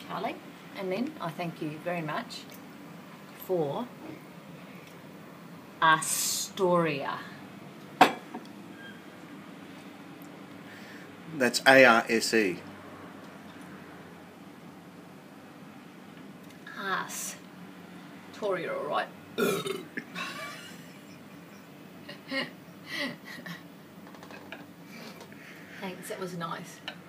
Charlie. And then I thank you very much for Astoria. That's ARSE. Toria, all right. Thanks, that was nice.